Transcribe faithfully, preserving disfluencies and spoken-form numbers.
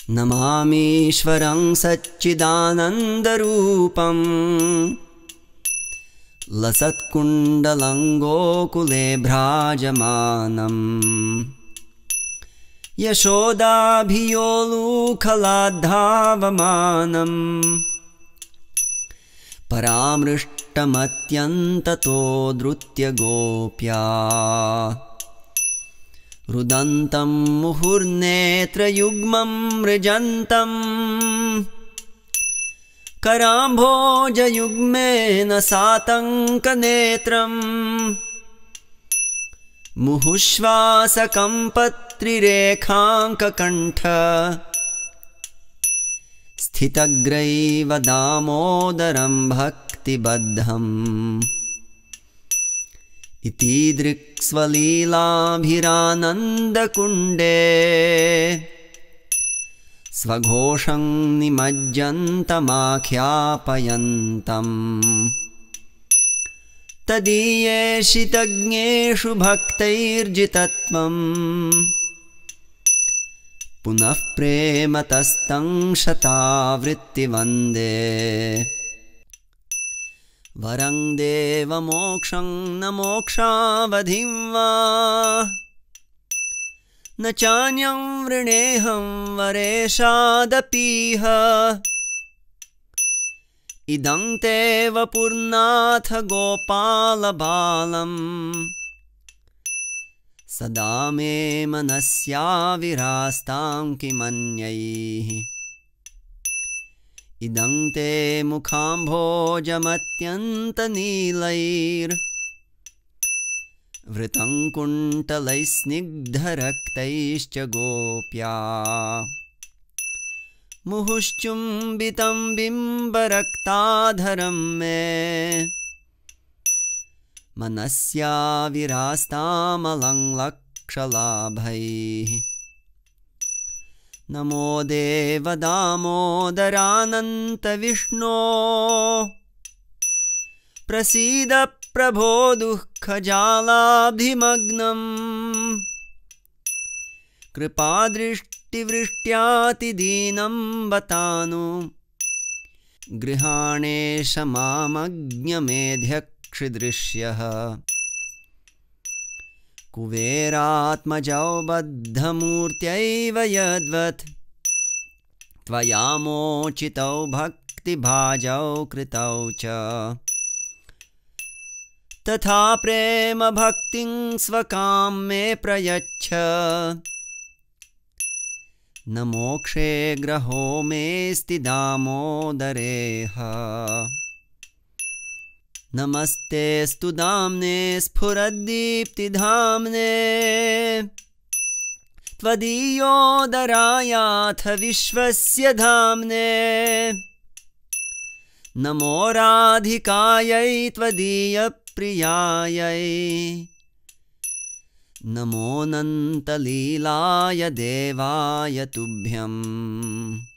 नमामीश्वरं सच्चिदानन्दरूपं लसत्कुण्डलं गोकुले भ्राजमानम् यशोदाभियोलूखलाद्धावमानम् परामृष्टमत्यन्ततो धृत्य गोप्या रुदन्तं मुहुर्नेत्रयुग्मं मृजन्तं कराम्भोजयुग्मेन सातङ्कनेत्रम् मुहुश्वासकम्पत्रिरेखाङ्ककण्ठ स्थितग्रैव दामोदरं भक्तिबद्धम् इतीदृक्स्वलीलाभिरानन्दकुण्डे स्वघोषं निमज्जन्तमाख्यापयन्तम् तदीयेषितज्ञेषु भक्तैर्जितत्वम् पुनः प्रेमतस्तं शतावृत्तिवन्दे वरं देवमोक्षं न मोक्षावधिं वा न चान्यं वृणेऽहं वरेशादपीह इदं ते वपुर्नाथ गोपालबालम् सदा मे मनस्याविरास्तां किमन्यैः इदं ते मुखाम्भोजमत्यन्तनीलैर्वृतं कुण्टलैः स्निग्धरक्तैश्च गोप्या मुहुश्चुम्बितं बिम्बरक्ताधरं मे मनस्याविरास्तामलङ्लक्षलाभैः नमो देवदामोदरानन्तविष्णो प्रसीद प्रभो दुःखजालाभिमग्नम् कृपादृष्टिवृष्ट्यातिदीनं बतानु गृहाणेश मामज्ञमेध्यक्षिदृश्यः कुबेरात्मजौ बद्धमूर्त्यैव यद्वत् त्वया मोचितौ भक्तिभाजौ कृतौ च तथा प्रेम भक्तिं स्वकां मे प्रयच्छ न मोक्षे ग्रहो मेऽस्ति दामोदरेह नमस्तेऽस्तु दाम्ने स्फुरद्दीप्तिधाम्ने त्वदीयोदरायाथ विश्वस्य धाम्ने नमो राधिकायै त्वदीयप्रियायै नमोऽनन्तलीलाय देवाय तुभ्यम्।